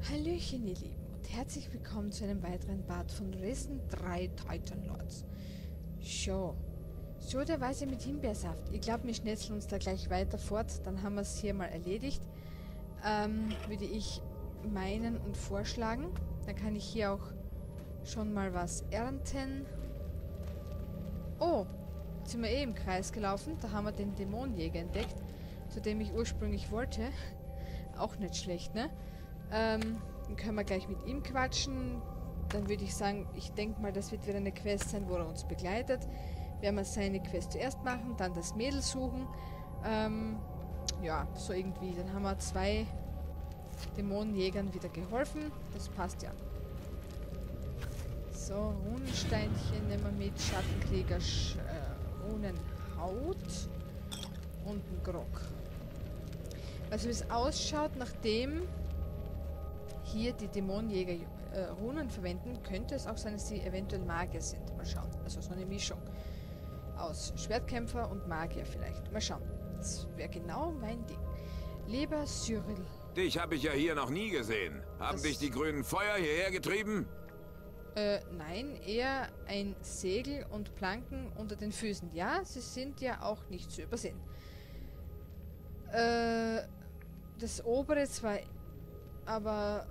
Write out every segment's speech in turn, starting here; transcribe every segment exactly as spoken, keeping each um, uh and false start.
Hallöchen ihr Lieben und herzlich willkommen zu einem weiteren Part von Risen drei Titan Lords. So, so der Weise mit Himbeersaft. Ich glaube, wir schnetzeln uns da gleich weiter fort, dann haben wir es hier mal erledigt. Ähm, würde ich meinen und vorschlagen. Dann kann ich hier auch schon mal was ernten. Oh, jetzt sind wir eh im Kreis gelaufen. Da haben wir den Dämonenjäger entdeckt, zu dem ich ursprünglich wollte. Auch nicht schlecht, ne? Ähm, dann können wir gleich mit ihm quatschen. Dann würde ich sagen, ich denke mal, das wird wieder eine Quest sein, wo er uns begleitet. Werden wir seine Quest zuerst machen, dann das Mädel suchen. Ähm, ja, so irgendwie. Dann haben wir zwei Dämonenjägern wieder geholfen. Das passt ja. So, Runensteinchen nehmen wir mit. Schattenkrieger, Sch äh, Runenhaut und ein Grog. Also wie es ausschaut, nachdem hier die Dämonenjäger äh, Runen verwenden, könnte es auch sein, dass sie eventuell Magier sind. Mal schauen. Also so eine Mischung aus Schwertkämpfer und Magier vielleicht. Mal schauen. Das wäre genau mein Ding. Lieber Cyril. Dich habe ich ja hier noch nie gesehen. Haben Das dich die grünen Feuer hierher getrieben? Äh, nein, eher ein Segel und Planken unter den Füßen. Ja, sie sind ja auch nicht zu übersehen. Äh, das obere zwar, aber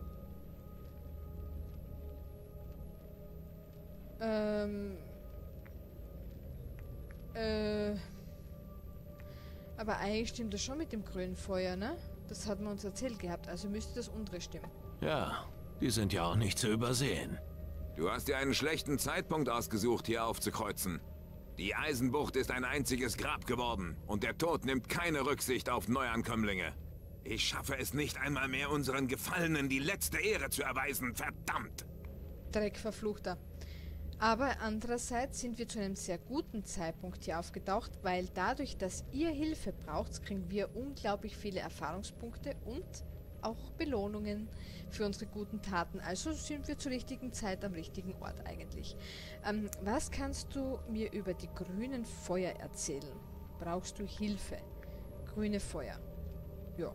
Ähm. Äh. Aber eigentlich stimmt das schon mit dem grünen Feuer, ne? Das hat man uns erzählt gehabt, also müsste das untere stimmen. Ja, die sind ja auch nicht zu übersehen. Du hast dir einen schlechten Zeitpunkt ausgesucht, hier aufzukreuzen. Die Eisenbucht ist ein einziges Grab geworden und der Tod nimmt keine Rücksicht auf Neuankömmlinge. Ich schaffe es nicht einmal mehr, unseren Gefallenen die letzte Ehre zu erweisen, verdammt! Dreck verfluchter. Aber andererseits sind wir zu einem sehr guten Zeitpunkt hier aufgetaucht, weil dadurch, dass ihr Hilfe braucht, kriegen wir unglaublich viele Erfahrungspunkte und auch Belohnungen für unsere guten Taten. Also sind wir zur richtigen Zeit am richtigen Ort eigentlich. Ähm, was kannst du mir über die grünen Feuer erzählen? Brauchst du Hilfe? Grüne Feuer. Ja.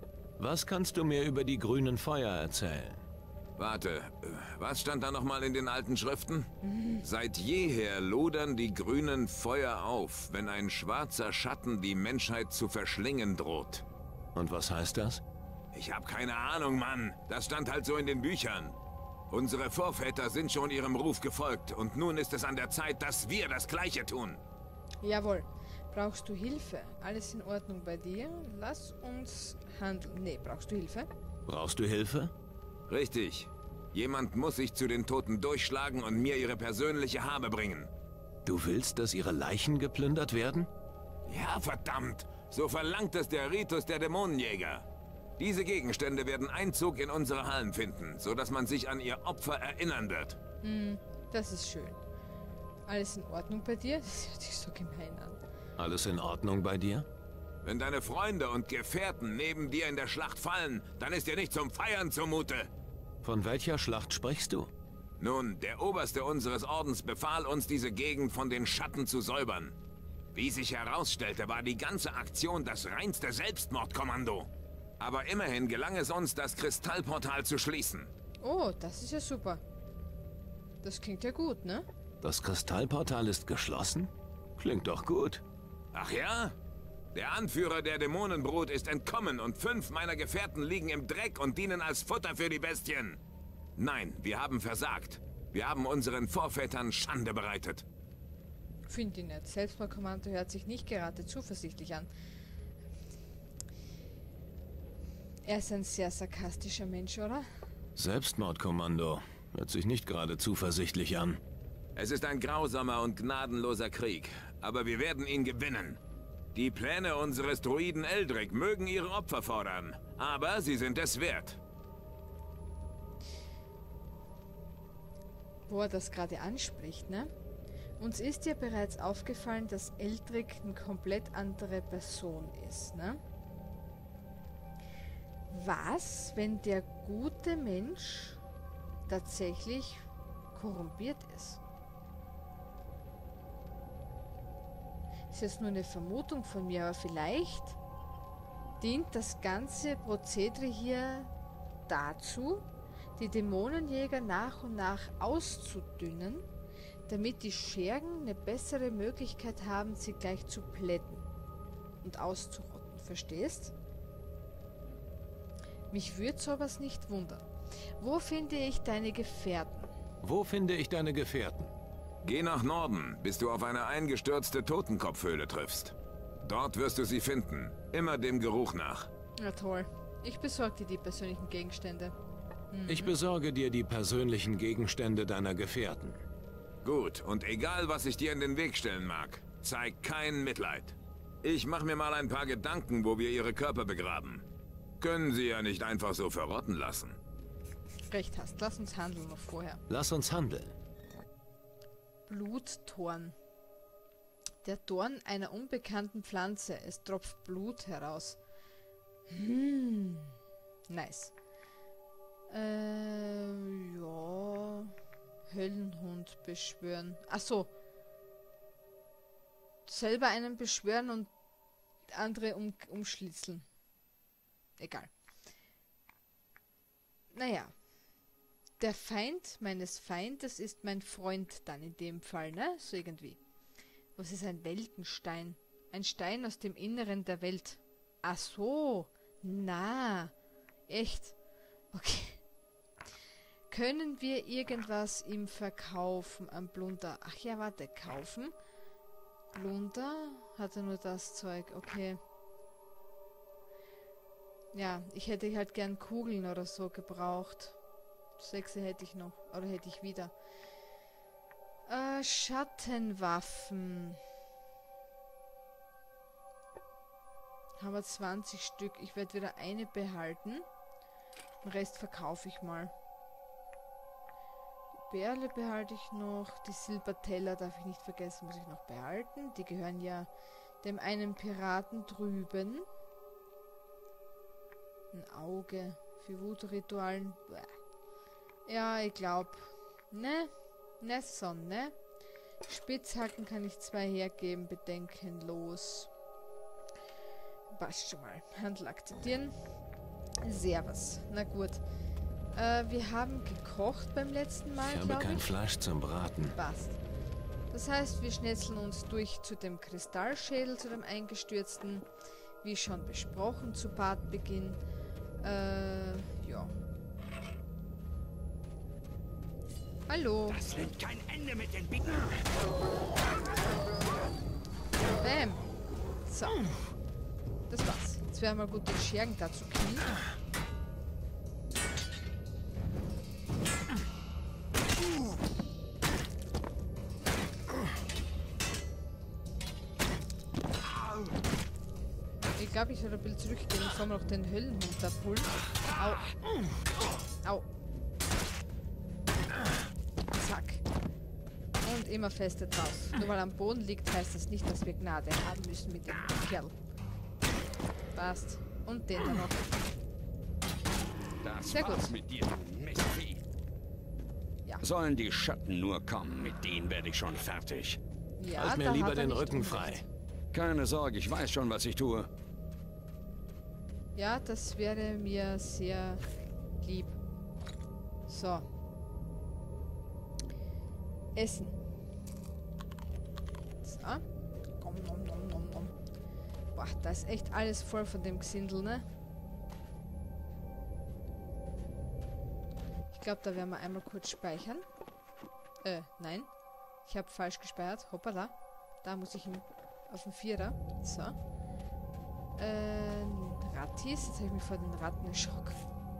Was kannst du mir über die grünen Feuer erzählen? Warte, äh, was stand da nochmal in den alten Schriften? Mhm. Seit jeher lodern die grünen Feuer auf, wenn ein schwarzer Schatten die Menschheit zu verschlingen droht. Und was heißt das? Ich hab keine Ahnung, Mann. Das stand halt so in den Büchern. Unsere Vorväter sind schon ihrem Ruf gefolgt und nun ist es an der Zeit, dass wir das Gleiche tun. Jawohl. Brauchst du Hilfe? Alles in Ordnung bei dir? Lass uns handeln. Nee, brauchst du Hilfe? Brauchst du Hilfe? Richtig. Jemand muss sich zu den Toten durchschlagen und mir ihre persönliche Habe bringen. Du willst, dass ihre Leichen geplündert werden? Ja, verdammt. So verlangt es der Ritus der Dämonenjäger. Diese Gegenstände werden Einzug in unsere Hallen finden, sodass man sich an ihr Opfer erinnern wird. Hm, das ist schön. Alles in Ordnung bei dir? Das hört sich so gemein an. Alles in Ordnung bei dir? Wenn deine Freunde und Gefährten neben dir in der Schlacht fallen, dann ist dir nicht zum Feiern zumute. Von welcher Schlacht sprichst du? Nun, der Oberste unseres Ordens befahl uns, diese Gegend von den Schatten zu säubern. Wie sich herausstellte, war die ganze Aktion das reinste Selbstmordkommando. Aber immerhin gelang es uns, das Kristallportal zu schließen. Oh, das ist ja super. Das klingt ja gut, ne? Das Kristallportal ist geschlossen? Klingt doch gut. Ach ja? Der Anführer der Dämonenbrut ist entkommen und fünf meiner Gefährten liegen im Dreck und dienen als Futter für die Bestien. Nein, wir haben versagt. Wir haben unseren Vorvätern Schande bereitet. Finde ich nicht. Selbstmordkommando hört sich nicht gerade zuversichtlich an. Er ist ein sehr sarkastischer Mensch, oder? Selbstmordkommando. Hört sich nicht gerade zuversichtlich an. Es ist ein grausamer und gnadenloser Krieg, aber wir werden ihn gewinnen. Die Pläne unseres Druiden Eldrick mögen ihre Opfer fordern, aber sie sind es wert. Wo er das gerade anspricht, ne? Uns ist ja bereits aufgefallen, dass Eldrick eine komplett andere Person ist, ne? Was, wenn der gute Mensch tatsächlich korrumpiert ist? Das ist jetzt nur eine Vermutung von mir, aber vielleicht dient das ganze Prozedere hier dazu, die Dämonenjäger nach und nach auszudünnen, damit die Schergen eine bessere Möglichkeit haben, sie gleich zu plätten und auszurotten. Verstehst? Mich würde sowas nicht wundern. Wo finde ich deine Gefährten? Wo finde ich deine Gefährten? Geh nach Norden, bis du auf eine eingestürzte Totenkopfhöhle triffst. Dort wirst du sie finden, immer dem Geruch nach. Na toll. Ich besorge dir die persönlichen Gegenstände. Mhm. Ich besorge dir die persönlichen Gegenstände deiner Gefährten. Gut, und egal was ich dir in den Weg stellen mag, zeig kein Mitleid. Ich mache mir mal ein paar Gedanken, wo wir ihre Körper begraben. Können sie ja nicht einfach so verrotten lassen. Recht hast. Lass uns handeln noch vorher. Lass uns handeln. Bluttorn. Der Dorn einer unbekannten Pflanze. Es tropft Blut heraus. Hm. Nice. Äh, ja. Höllenhund beschwören. Ach so. Selber einen beschwören und andere um, umschlitzeln. Egal. Naja. Der Feind meines Feindes ist mein Freund dann in dem Fall, ne? So irgendwie. Was ist ein Weltenstein? Ein Stein aus dem Inneren der Welt. Ach so. Na. Echt? Okay. Können wir irgendwas ihm verkaufen am Plunder? Ach ja, warte. Kaufen? Plunder? Hat er nur das Zeug? Okay. Ja, ich hätte halt gern Kugeln oder so gebraucht. Sechse hätte ich noch. Oder hätte ich wieder. Äh, Schattenwaffen. Haben wir zwanzig Stück. Ich werde wieder eine behalten. Den Rest verkaufe ich mal. Die Perle behalte ich noch. Die Silberteller darf ich nicht vergessen, muss ich noch behalten. Die gehören ja dem einen Piraten drüben. Ein Auge für Wutritualen. Bäh. Ja, ich glaube. Ne? Ne, so, ne? Spitzhacken kann ich zwei hergeben, bedenkenlos. Passt schon mal. Handel akzeptieren. Servus. Na gut. Äh, wir haben gekocht beim letzten Mal, Ich habe kein Fleisch zum Braten. Passt. Das heißt, wir schnetzeln uns durch zu dem Kristallschädel, zu dem eingestürzten, wie schon besprochen, zu Partbeginn. Äh, ja. Hallo. Das nimmt kein Ende mit den Biegen. Bäm. So. Das war's. Jetzt wäre mal gut, den Schergen da zu killen. Ich glaube, ich soll ein bisschen zurückgehen. Ich soll mal noch den Höllenhund da pullen. Au. Au. Zack. Und immer feste drauf. Nur weil er am Boden liegt, heißt das nicht, dass wir Gnade haben müssen mit dem Kerl. Passt. Und den da noch. Das Sehr war's gut. mit dir, du Mistvieh. Ja. Sollen die Schatten nur kommen, mit denen werde ich schon fertig. Ja, Halt mir da lieber hat er den nicht Rücken Unrecht. frei. Keine Sorge, ich weiß schon, was ich tue. Ja, das wäre mir sehr lieb. So. Essen. So. Nom, nom, nom, nom, nom. Boah, da ist echt alles voll von dem Gesindel, ne? Ich glaube, da werden wir einmal kurz speichern. Äh, nein. Ich habe falsch gespeichert. Hoppala. Da muss ich ihn auf den Vierer. So. Äh, Rattis. Jetzt habe ich mich vor den Ratten erschrocken.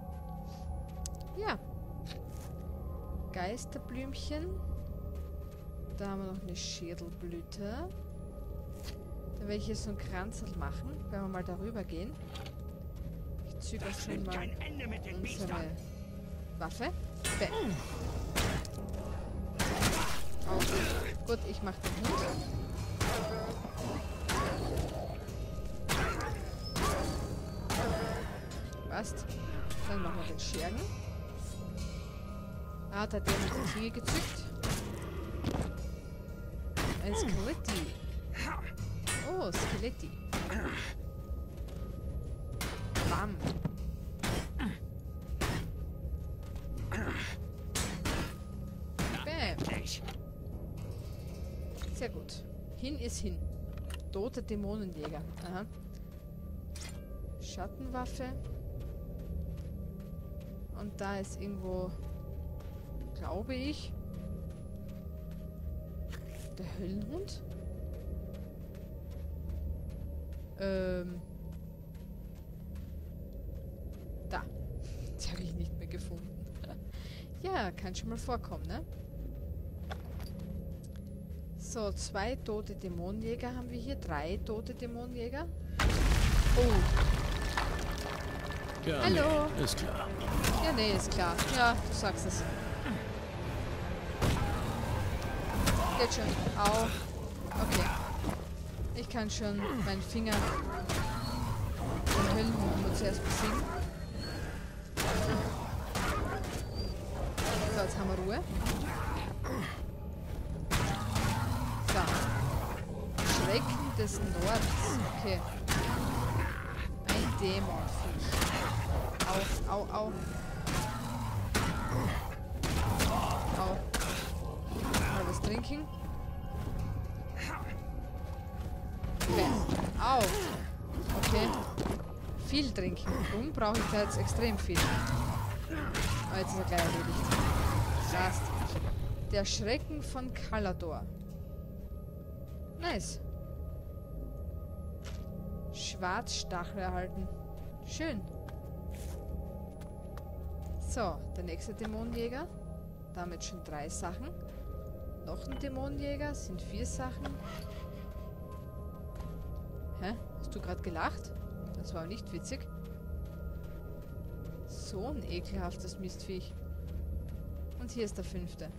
Ja. Geisterblümchen. Da haben wir noch eine Schädelblüte. Da werde ich hier so einen Kranzel machen, wenn wir mal darüber gehen. Ich züge auch schon mal Kein Ende mit den unsere Biestern. Waffe. Bäm. Auch. Gut, ich mache den Hund. Passt. Dann machen wir den Schergen. Ah, da hat der mit der Klinge gezückt. Ein Skeletti. Oh, Skeletti. Sehr gut. Hin ist hin. Tote Dämonenjäger. Aha. Schattenwaffe. Und da ist irgendwo, glaube ich, der Höllenhund. Ähm. Da. Das habe ich nicht mehr gefunden. Ja, kann schon mal vorkommen, ne? So, zwei tote Dämonenjäger haben wir hier. Drei tote Dämonenjäger. Oh. Ja, Hallo. Nee, ist klar. Ja, nee, ist klar. Ja, du sagst es. Geht schon. Au. Okay. Ich kann schon meinen Finger den Höllenhund nur zuerst besiegen. So, jetzt haben wir Ruhe. So. Schrecken des Nordens. Okay. Ein Dämonviech. Au, au, au. Au. Mal was trinken. Okay. Au. Okay. Viel trinken. Warum brauche ich da jetzt extrem viel? Aber jetzt ist er gleich erledigt. Last. Der Schrecken von Kalador. Nice. Schwarzstachel erhalten. Schön. So, der nächste Dämonenjäger. Damit schon drei Sachen. Noch ein Dämonenjäger. Sind vier Sachen. Hä? Hast du gerade gelacht? Das war nicht witzig. So ein ekelhaftes Mistviech. Und hier ist der fünfte.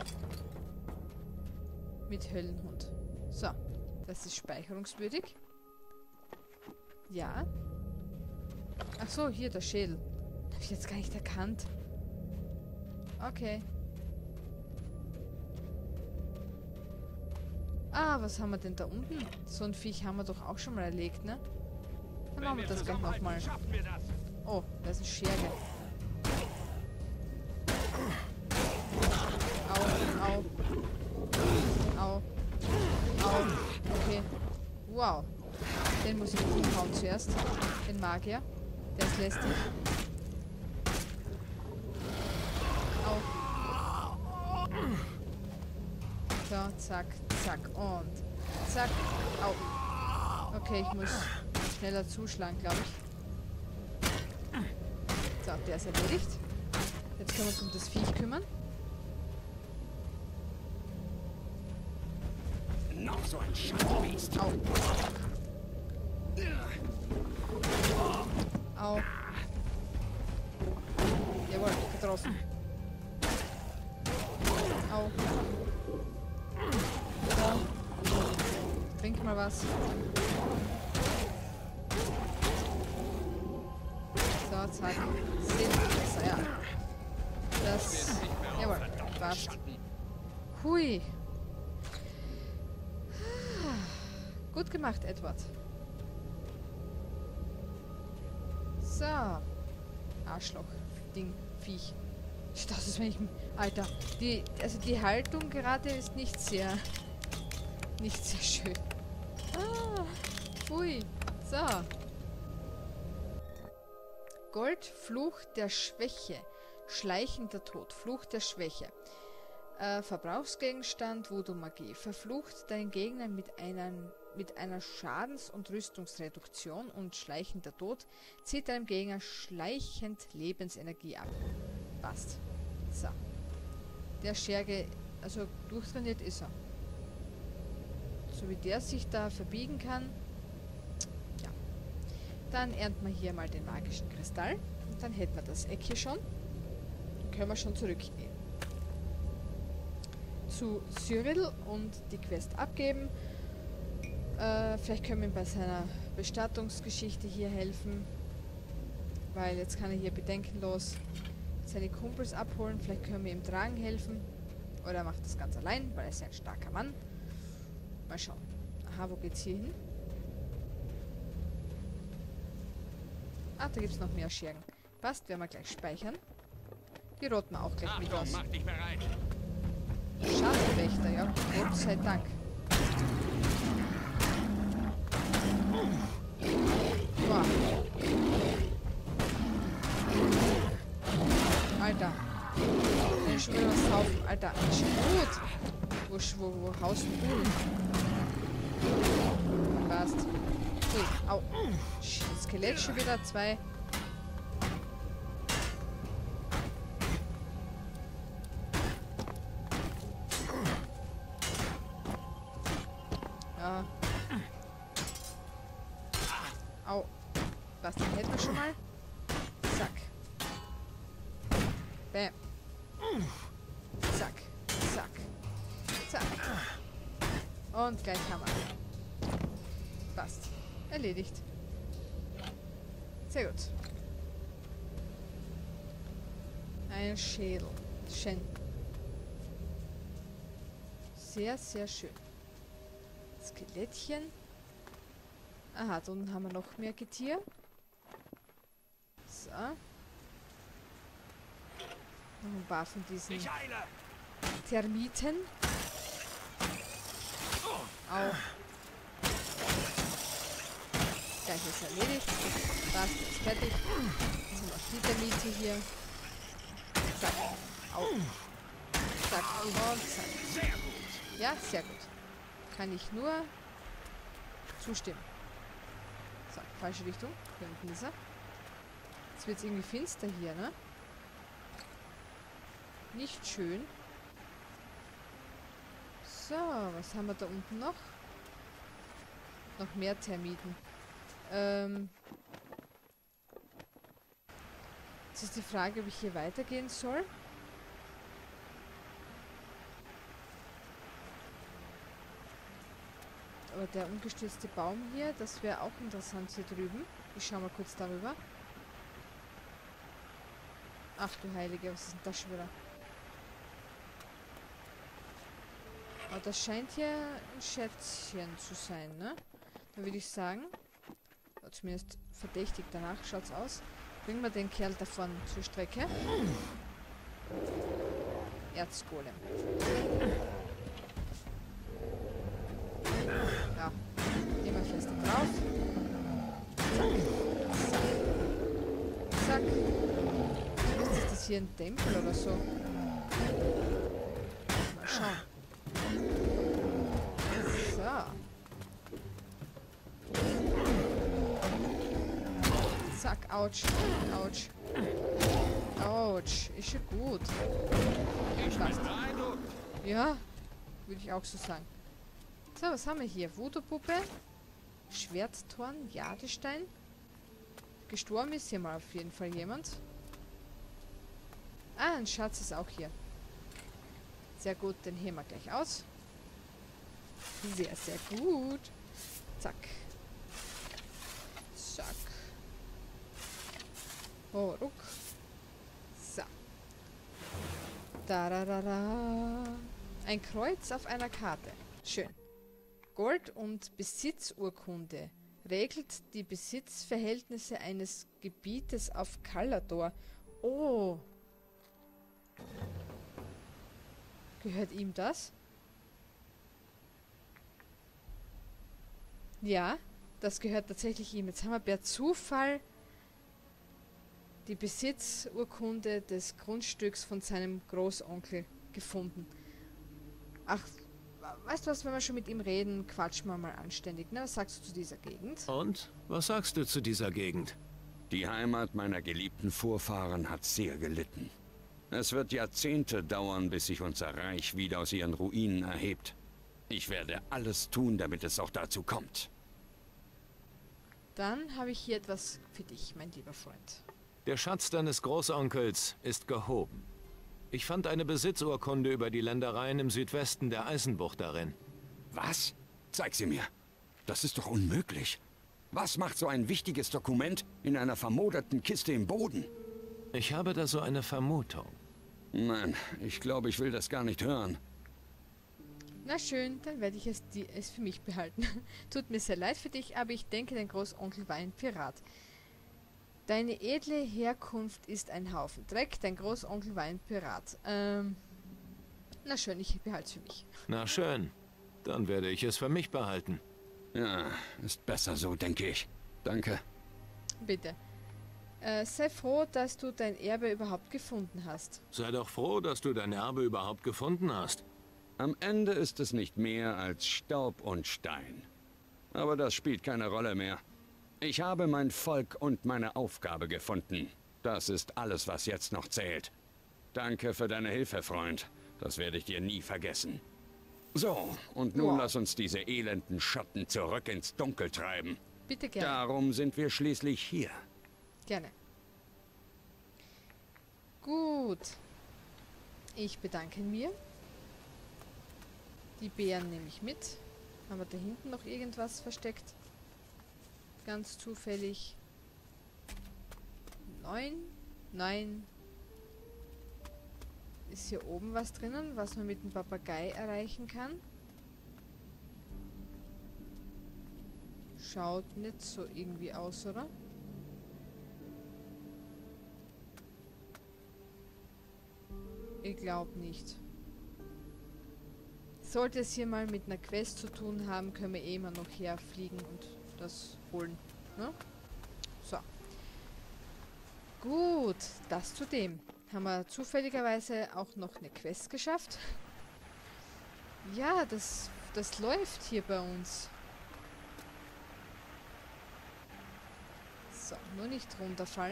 Mit Höllenhund. So, das ist speicherungswürdig. Ja. Ach so, hier der Schädel. Habe ich jetzt gar nicht erkannt. Okay. Ah, was haben wir denn da unten? So ein Viech haben wir doch auch schon mal erlegt, ne? Dann machen wir das gleich nochmal. Oh, da ist ein Scherge. Au, au. Au. Au. Okay. Wow. Den muss ich umhauen zuerst. Den Magier. Der ist lästig. Au. So, zack, zack und zack. Au. Okay, ich muss schneller zuschlagen, glaube ich. So, der ist erledigt. Jetzt können wir uns um das Viech kümmern. Noch so ein Scheißbiest. Au. Au. Jawohl, getroffen. Au. So. Trink mal was. So, zack. Silber, ja. Das. Jawohl, passt. Hui. Gut gemacht, Edward. So. Arschloch. Ding. Viech. Das ist, wenn ich... Alter. Die, also die Haltung gerade ist nicht sehr... Nicht sehr schön. Ah. Ui. So. Gold. Fluch der Schwäche. Schleichender Tod. Fluch der Schwäche. Äh, Verbrauchsgegenstand. Voodoo-Magie. Verflucht deinen Gegner mit einem... Mit einer Schadens- und Rüstungsreduktion und schleichender Tod zieht deinem Gegner schleichend Lebensenergie ab. Passt. So. Der Scherge, also durchtrainiert ist er. So wie der sich da verbiegen kann. Ja. Dann ernten wir hier mal den magischen Kristall. Und dann hätten wir das Eck hier schon. Dann können wir schon zurückgehen. Zu Cyril und die Quest abgeben. Äh, vielleicht können wir ihm bei seiner Bestattungsgeschichte hier helfen. Weil jetzt kann er hier bedenkenlos seine Kumpels abholen. Vielleicht können wir ihm tragen helfen. Oder er macht das ganz allein, weil er ist ja ein starker Mann. Mal schauen. Aha, wo geht's hier hin? Ah, da gibt's noch mehr Schergen. Passt, werden wir gleich speichern. Die roten wir auch gleich Achtung, mit aus. mach dich bereit. Schattenwächter, ja. Gott sei Dank. Alter. Ein Schwörungshaufen. Alter, ein Schrot. Wo, wo, wo haust du? Passt. Ui, au. Skelett schon wieder. Zwei. Ja. Au. Was, den hätten wir schon mal? Zack. Bäm. Zack. Zack. Zack. Und gleich Hammer. Passt. Erledigt. Sehr gut. Ein Schädel. Schön. Sehr, sehr schön. Skelettchen. Aha, da unten haben wir noch mehr Getier. So. Noch ein paar von diesen Termiten. Au. Gleich ist erledigt. Das ist fertig. Jetzt sind noch die Termite hier. Zack. Au. Zack. Und zack. Ja, sehr gut. Kann ich nur zustimmen. So, falsche Richtung. Hier unten ist er. Jetzt wird es irgendwie finster hier, ne? Nicht schön. So, was haben wir da unten noch? Noch mehr Termiten. Ähm. Jetzt ist die Frage, ob ich hier weitergehen soll. Aber der umgestürzte Baum hier, das wäre auch interessant hier drüben. Ich schau mal kurz darüber. Ach du Heilige, was ist denn das schon wieder? Aber das scheint hier ein Schätzchen zu sein, ne? Dann würde ich sagen, zumindest verdächtig danach schaut's aus. Bringen wir den Kerl davon zur Strecke. Erzgolem. Ja, nehmen wir fest drauf. Zack. Zack. Zack. Ist das hier ein Tempel oder so? Mal schauen. So. Zack, ouch. Ouch. Ouch. Ist schon gut. Passt. Ja, würde ich auch so sagen. So, was haben wir hier? Voodoo-Puppe. Schwerttorn. Jadestein. Gestorben ist hier mal auf jeden Fall jemand. Ah, ein Schatz ist auch hier. Sehr gut, den heben wir gleich aus. Sehr, sehr gut. Zack. Zack. Oh, ruck. So. Da, da, da, da. Ein Kreuz auf einer Karte. Schön. Gold- und Besitzurkunde regelt die Besitzverhältnisse eines Gebietes auf Kalador. Oh. Gehört ihm das? Ja, das gehört tatsächlich ihm. Jetzt haben wir per Zufall die Besitzurkunde des Grundstücks von seinem Großonkel gefunden. Ach, weißt du was, wenn wir schon mit ihm reden, quatschen wir mal anständig. Ne? Was sagst du zu dieser Gegend? Und? Was sagst du zu dieser Gegend? Die Heimat meiner geliebten Vorfahren hat sehr gelitten. Es wird Jahrzehnte dauern, bis sich unser Reich wieder aus ihren Ruinen erhebt. Ich werde alles tun, damit es auch dazu kommt. Dann habe ich hier etwas für dich, mein lieber Freund. Der Schatz deines Großonkels ist gehoben. Ich fand eine Besitzurkunde über die Ländereien im Südwesten der Eisenbucht darin. Was? Zeig sie mir. Das ist doch unmöglich. Was macht so ein wichtiges Dokument in einer vermoderten Kiste im Boden? Ich habe da so eine Vermutung. Nein, ich glaube, ich will das gar nicht hören. Na schön, dann werde ich es, die, es für mich behalten. Tut mir sehr leid für dich, aber ich denke, dein Großonkel war ein Pirat. Deine edle Herkunft ist ein Haufen Dreck, dein Großonkel war ein Pirat. Ähm, na schön, ich behalte es für mich. Na schön, dann werde ich es für mich behalten. Ja, ist besser so, denke ich. Danke. Bitte. Äh, sei froh, dass du dein Erbe überhaupt gefunden hast. Sei doch froh, dass du dein Erbe überhaupt gefunden hast. Am Ende ist es nicht mehr als Staub und Stein. Aber das spielt keine Rolle mehr. Ich habe mein Volk und meine Aufgabe gefunden. Das ist alles, was jetzt noch zählt. Danke für deine Hilfe, Freund. Das werde ich dir nie vergessen. So, und nun Wow. lass uns diese elenden Schatten zurück ins Dunkel treiben. Bitte gerne. Darum sind wir schließlich hier. Gerne. Gut. Ich bedanke mir. Die Beeren nehme ich mit. Haben wir da hinten noch irgendwas versteckt? Ganz zufällig. Neun. Nein. Ist hier oben was drinnen, was man mit dem Papagei erreichen kann? Schaut nicht so irgendwie aus, oder? Ich glaube nicht. Sollte es hier mal mit einer Quest zu tun haben, können wir eh immer noch herfliegen und das holen. Ne? So. Gut, das zu dem. Haben wir zufälligerweise auch noch eine Quest geschafft. Ja, das, das läuft hier bei uns. So, nur nicht runterfallen.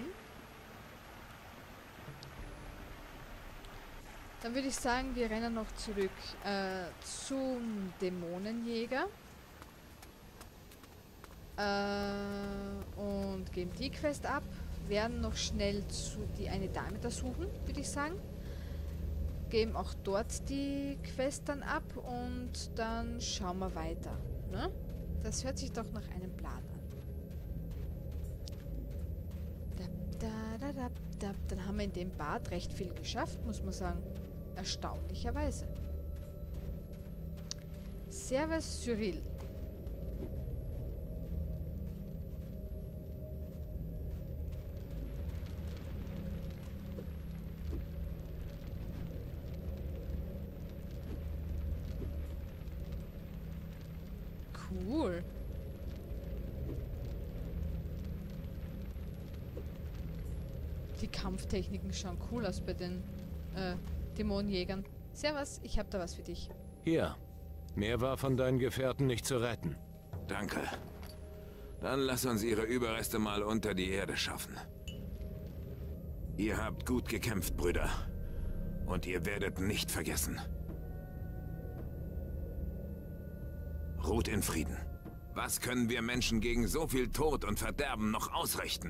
Dann würde ich sagen, wir rennen noch zurück äh, zum Dämonenjäger. Äh, und geben die Quest ab. Werden noch schnell zu die eine Dame da suchen, würde ich sagen. Geben auch dort die Quest dann ab und dann schauen wir weiter. Ne? Das hört sich doch nach einem Plan an. Da, da, da, da. Dann haben wir in dem Bad recht viel geschafft, muss man sagen. Erstaunlicherweise. Servus Cyril. Cool. Die Kampftechniken schauen cool aus bei den äh, Dämonenjägern. Servus, ich habe da was für dich. Hier. Mehr war von deinen Gefährten nicht zu retten. Danke. Dann lass uns ihre Überreste mal unter die Erde schaffen. Ihr habt gut gekämpft, Brüder. Und ihr werdet nicht vergessen. Ruht in Frieden. Was können wir Menschen gegen so viel Tod und Verderben noch ausrichten?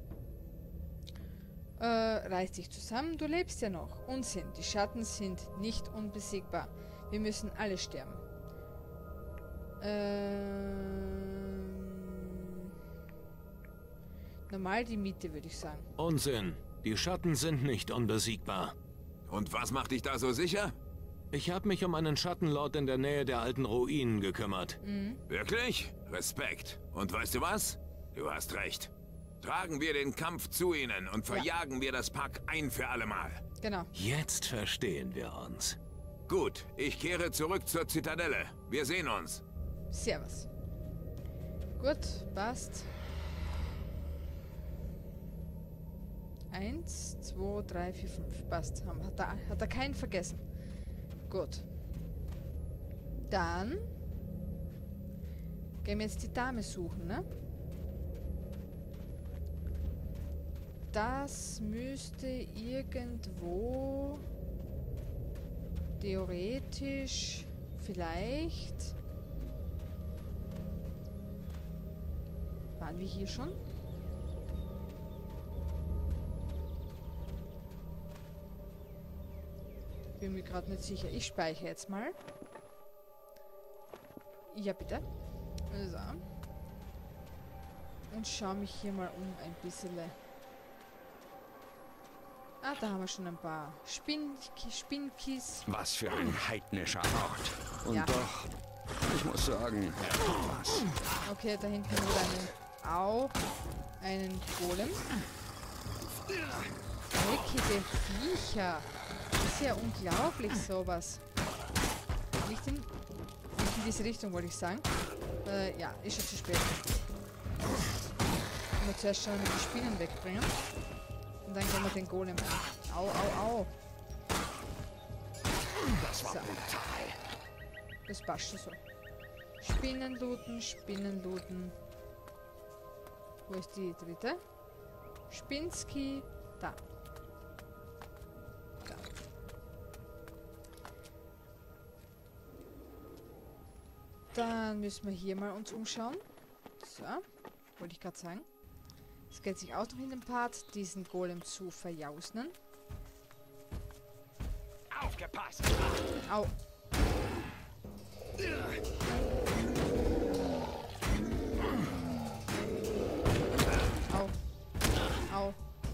Äh, reiß dich zusammen, du lebst ja noch. Unsinn, die Schatten sind nicht unbesiegbar. Wir müssen alle sterben. Ähm... Normal die Miete, würde ich sagen. Unsinn. Die Schatten sind nicht unbesiegbar. Und was macht dich da so sicher? Ich habe mich um einen Schattenlord in der Nähe der alten Ruinen gekümmert. Mhm. Wirklich? Respekt. Und weißt du was? Du hast recht. Tragen wir den Kampf zu ihnen und verjagen ja. wir das Pack ein für alle Mal. Genau. Jetzt verstehen wir uns. Gut, ich kehre zurück zur Zitadelle. Wir sehen uns. Servus. Gut, passt. Eins, zwei, drei, vier, fünf. Passt. Hat er, hat er keinen vergessen. Gut. Dann gehen wir jetzt die Dame suchen, ne? Das müsste irgendwo theoretisch vielleicht... Waren wir hier schon? Bin mir gerade nicht sicher. Ich speichere jetzt mal. Ja, bitte. So. Und schaue mich hier mal um ein bisschen. Ah, da haben wir schon ein paar Spin Spinkis. Was für ein heidnischer Ort. Und Ja. doch, ich muss sagen, was. Okay, da hinten wurde einen... Au. Einen Golem. Dreckige Viecher. Das ist ja unglaublich, sowas. Nicht in, nicht in diese Richtung, wollte ich sagen. Äh, ja, ist schon zu spät. Müssen wir zuerst schon die Spinnen wegbringen. Und dann gehen wir den Golem an. Au, au, au. Das war So. brutal. Das passt schon so. Spinnen looten, Spinnen looten. Wo ist die dritte? Spinski. Da. Da. Dann müssen wir hier mal uns umschauen. So. Wollte ich gerade sagen. Es geht sich auch noch in den Part, diesen Golem zu verjausnen. Aufgepasst! Au. Au. Au.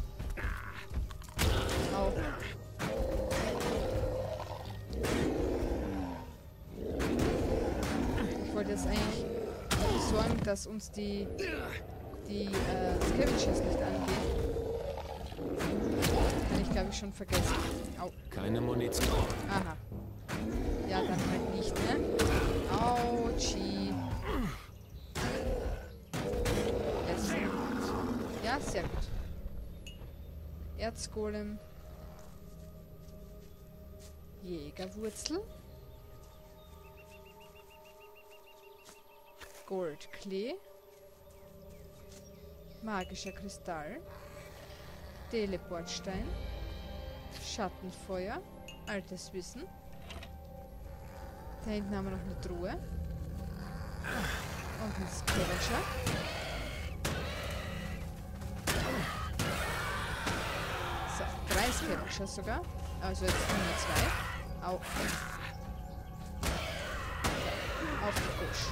Au. Ich wollte jetzt eigentlich sorgen, dass uns die die äh, Scavengers nicht angehen. Kann ich glaube ich schon vergessen. Au. Keine Munition. Aha. Ja, dann halt nicht, ne? Autschi. Jetzt. Ja, sehr gut. Erzgolem. Jägerwurzel. Goldklee. Magischer Kristall. Teleportstein. Schattenfeuer. Altes Wissen. Da hinten haben wir noch eine Truhe. Und ein Scavenger. So, drei Scavenger sogar. Also jetzt nur zwei. Au. Ja, auf die Busch.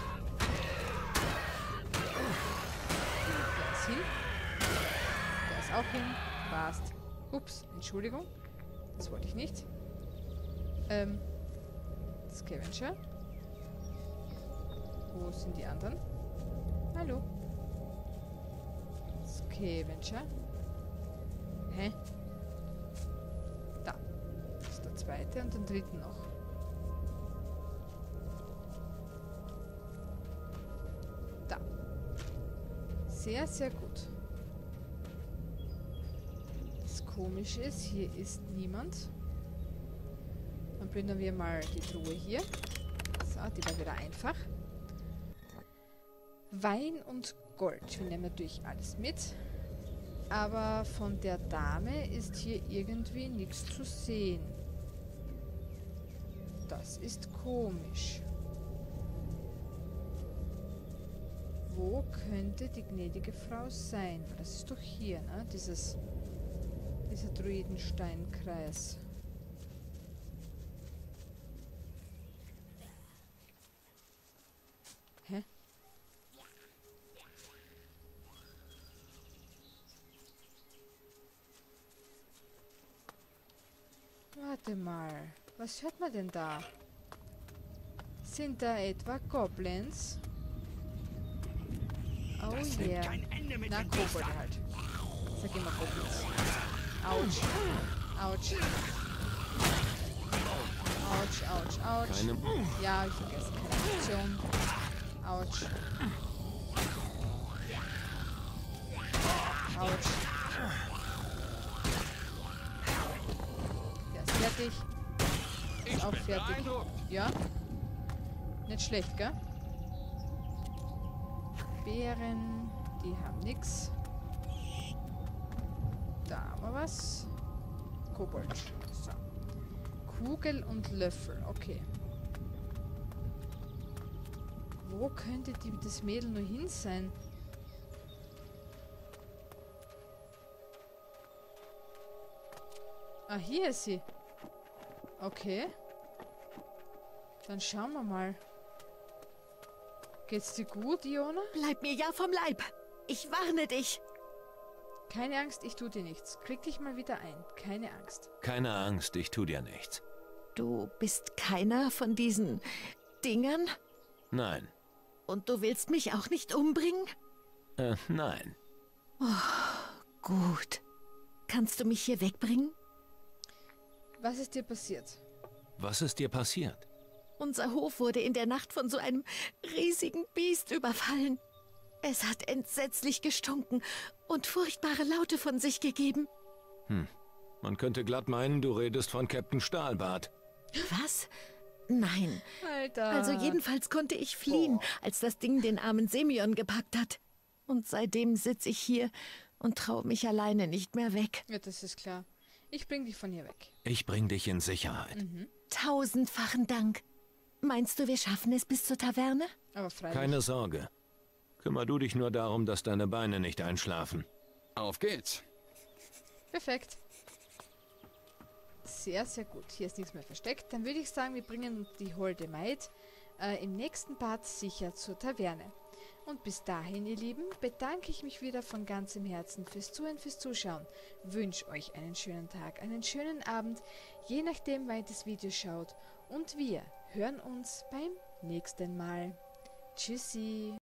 Der ist hin. Der ist auch hin. Passt. Ups, Entschuldigung. Das wollte ich nicht. Ähm. Scavenger. Wo sind die anderen? Hallo. Scavenger. Hä? Da. Das ist der zweite und den dritten noch. Da. Sehr, sehr gut. Das Komische ist, hier ist niemand. Dann plündern wir mal die Truhe hier. So, die war wieder einfach. Wein und Gold. Wir nehmen natürlich alles mit. Aber von der Dame ist hier irgendwie nichts zu sehen. Das ist komisch. Wo könnte die gnädige Frau sein? Das ist doch hier, ne? Dieses, dieser Druidensteinkreis. Hä? Warte mal. Was hört man denn da? Sind da etwa Goblins? Oh yeah. Na, Kobolde halt. Sag immer Goblins. Autsch. Autsch. Autsch, Autsch, Autsch. Keine... Ja, ich vergesse keine Option. Autsch. Autsch. Der ist fertig. Ist auch fertig. Ja. Nicht schlecht, gell? Beeren, die haben nix. Da haben wir was. Kobold. So. Kugel und Löffel, okay. Wo könnte die, das Mädel nur hin sein? Ah, hier ist sie. Okay. Dann schauen wir mal. Geht's dir gut, Iona? Bleib mir ja vom Leib. Ich warne dich. Keine Angst, ich tu dir nichts. Krieg dich mal wieder ein. Keine Angst. Keine Angst, ich tu dir nichts. Du bist keiner von diesen Dingern? Nein. Und du willst mich auch nicht umbringen? Äh, nein. Gut. Kannst du mich hier wegbringen? Was ist dir passiert? Was ist dir passiert? Unser Hof wurde in der Nacht von so einem riesigen Biest überfallen. Es hat entsetzlich gestunken und furchtbare Laute von sich gegeben. Hm. Man könnte glatt meinen, du redest von Captain Stahlbart. Was? Nein. Alter. Also jedenfalls konnte ich fliehen, Boah. als das Ding den armen Semyon gepackt hat. Und seitdem sitze ich hier und traue mich alleine nicht mehr weg. Ja, das ist klar. Ich bring dich von hier weg. Ich bring dich in Sicherheit. Mhm. Tausendfachen Dank. Meinst du, wir schaffen es bis zur Taverne? Aber freilich. Keine Sorge. Kümmer du dich nur darum, dass deine Beine nicht einschlafen. Auf geht's. Perfekt. Sehr, sehr gut. Hier ist nichts mehr versteckt. Dann würde ich sagen, wir bringen die holde Maid äh, im nächsten Part sicher zur Taverne. Und bis dahin, ihr Lieben, bedanke ich mich wieder von ganzem Herzen fürs Zuhören, fürs Zuschauen. Wünsche euch einen schönen Tag, einen schönen Abend, je nachdem, wann ihr das Video schaut. Und wir hören uns beim nächsten Mal. Tschüssi.